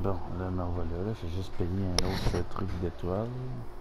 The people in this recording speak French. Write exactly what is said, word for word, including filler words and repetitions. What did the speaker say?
Bon, là, me revoilà, là. J'ai juste payé un autre truc d'étoiles.